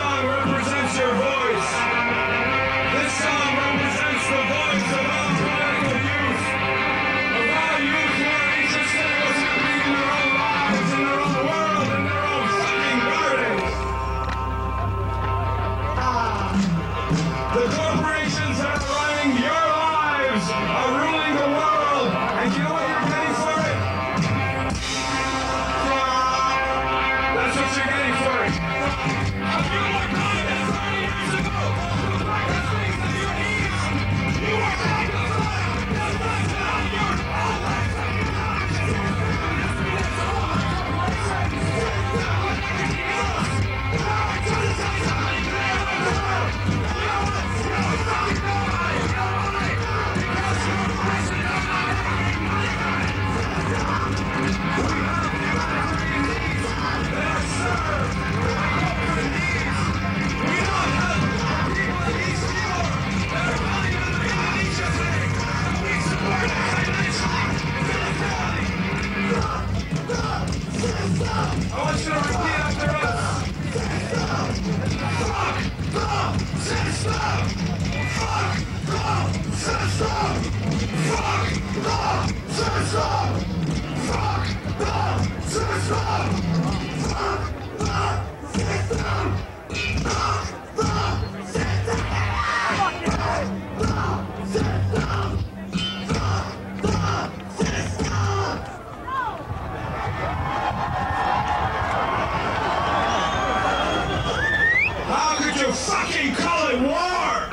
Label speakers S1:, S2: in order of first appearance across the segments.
S1: song represents your voice. This song represents the voice of all political youth. Of all youth who are interested in what's happening in their own lives, in their own world, in their own fucking gardens. The corporations that are running your lives are ruling the world. And you know what you're getting for it? That's what you're getting for it. You were coming 30 years ago. The things that you need. You were coming to fight. The things that are your I want you to repeat after us. Fuck the system! Fuck the system! Fuck the system! Fuck the system! Fuck the system! Fuck the system! Fucking call it war!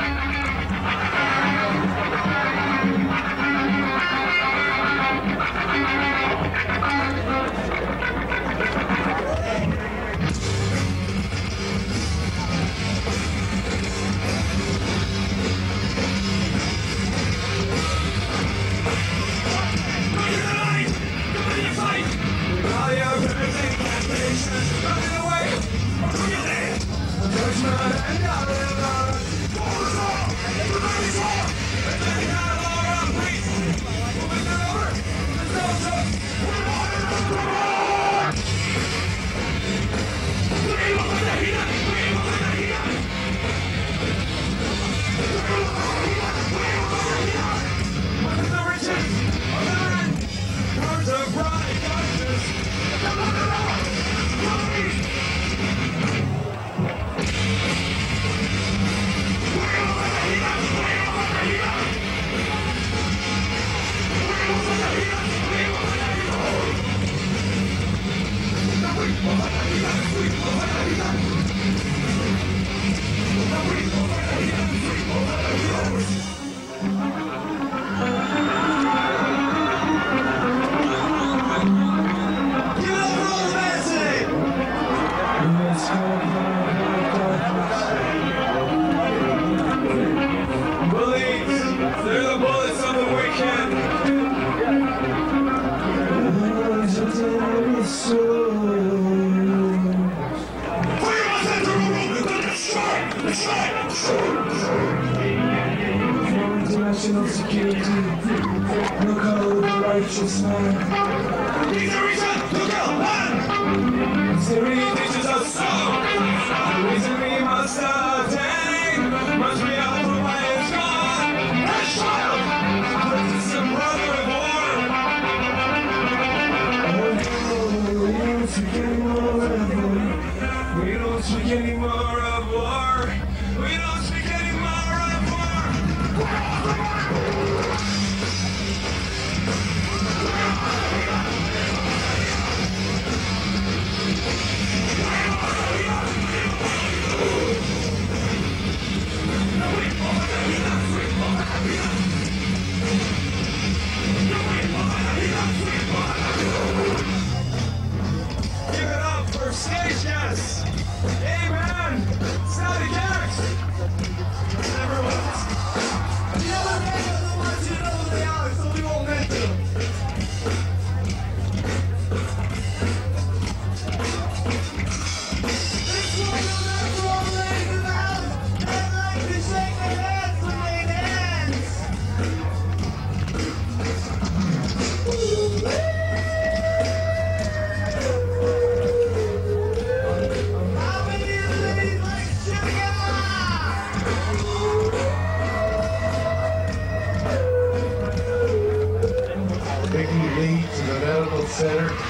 S2: International security, look how the righteous man.
S1: He's a reason to kill man! History teaches us so. The reason we must attain must be out from why it's gone. That child! This is a brother of war! Oh, we don't speak anymore of war. We don't speak anymore of war. We don't speak anymore of war.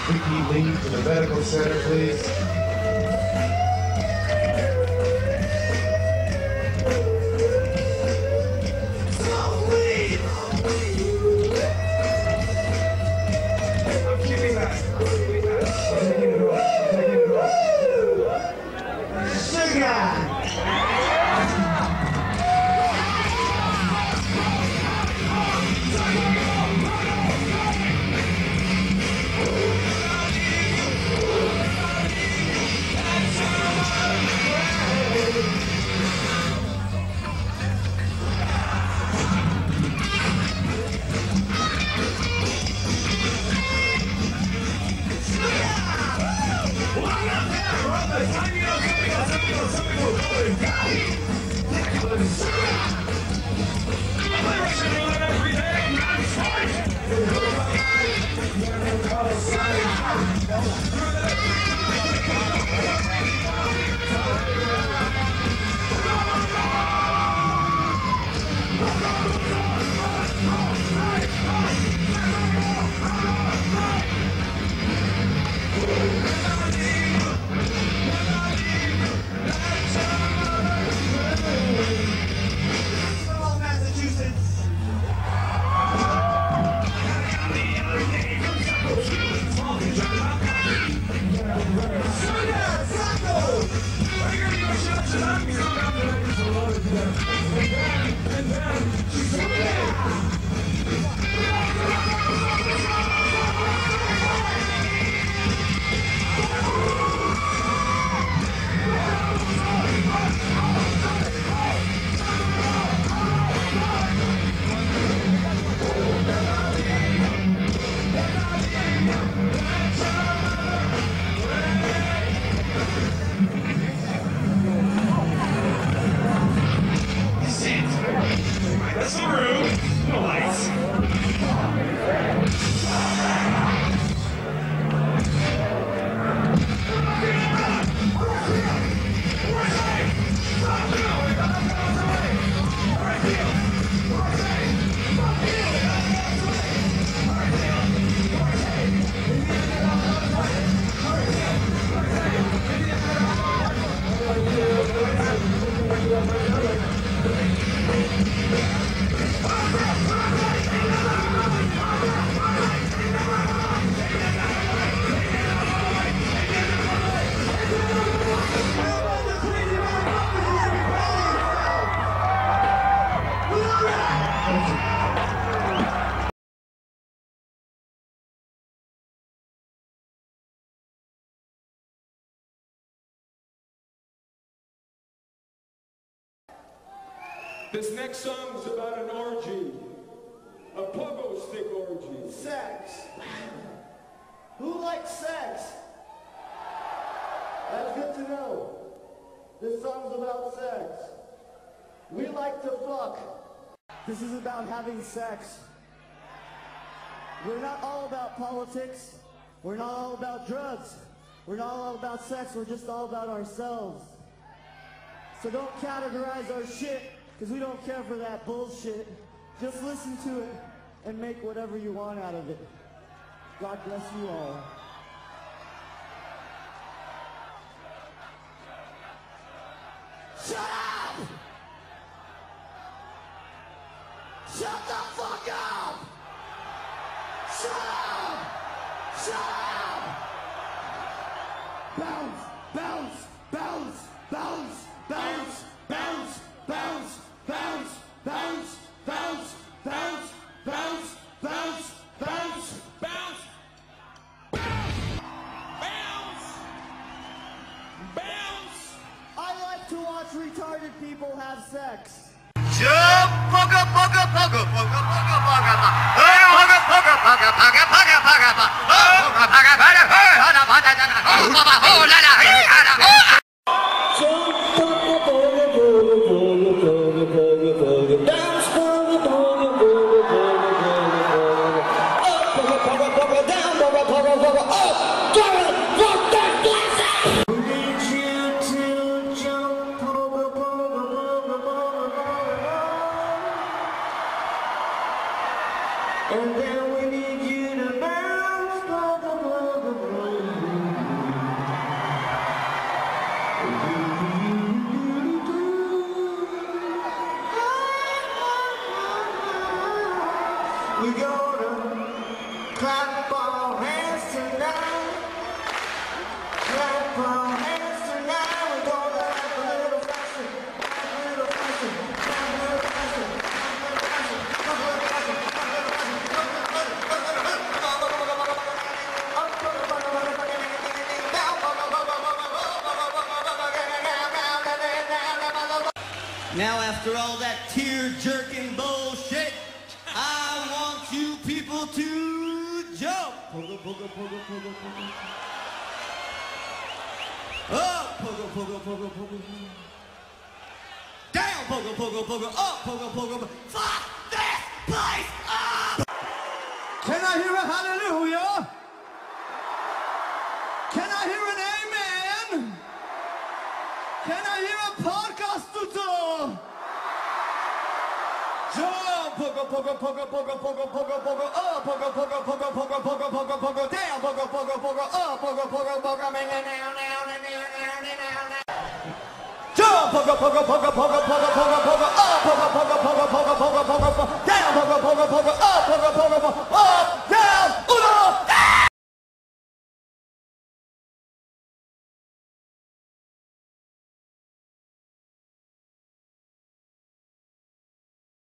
S2: Vicky Lee to the medical center, please.
S1: I'm keeping that.
S2: I'm taking it off. Sugar!
S1: That's the room. No lights.
S3: This next song is about an orgy. A pogo stick orgy.
S4: Sex. Who likes sex? That's good to know. This song's about sex. We like to fuck. This is about having sex. We're not all about politics. We're not all about drugs. We're not all about sex. We're just all about ourselves. So don't categorize our shit, because we don't care for that bullshit. Just listen to it and make whatever you want out of it. God bless you all. Shut up! Shut the fuck up! Shut up! Shut up! Bounce, bounce, bounce, bounce, bounce, bounce, bounce, bounce, bounce, bounce, bounce, bounce, bounce, bounce, bounce, bounce. I like to watch retarded people have sex. And then we need you to bounce,
S5: Now after all that tear-jerking bullshit, I want you people to jump. Pogo, pogo, pogo, pogo, pogo. Up, pogo, pogo, pogo, pogo. Down, pogo, pogo, pogo. Up, pogo, pogo, pogo. Fuck this place up!
S4: Can I hear a hallelujah? Can I hear an amen? Can I hear a podcast tutor? Jump, pogo, pogo, pogo, pogo, pogo, pogo, pogo, up, pogo, pogo, pogo, pogo, pogo, pogo, pogo, down, pogo, pogo, pogo, up, pogo, pogo, pogo, jump, pogo, pogo, pogo, pogo, pogo, pogo, pogo, up, pogo, pogo, pogo, pogo, pogo, pogo, pogo, down, pogo, pogo, pogo, up, pogo, pogo, pogo, up.